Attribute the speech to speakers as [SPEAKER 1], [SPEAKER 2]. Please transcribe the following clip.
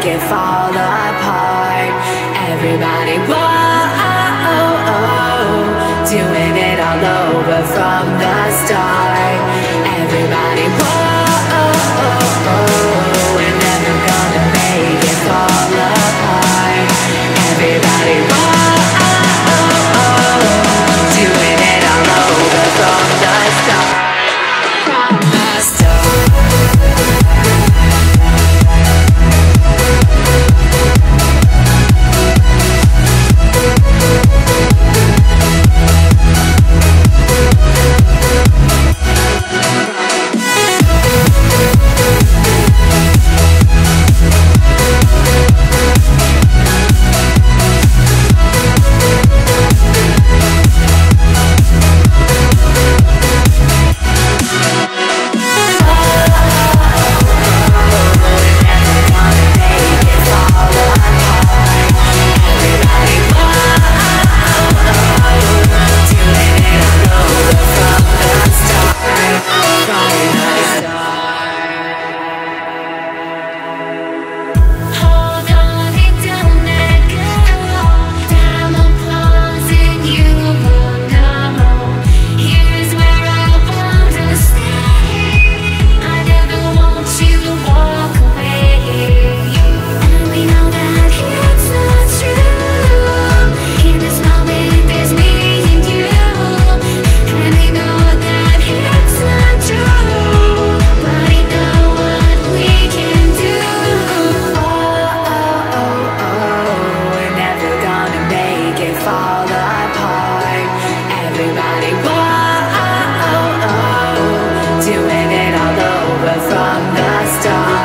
[SPEAKER 1] it fall apart. Everybody, whoa, doing it all over from the start. Everybody, whoa, we're never gonna make it fall apart. Everybody, whoa, doing it all over from the start. From the start. Everybody, whoa, doing it all over from the start.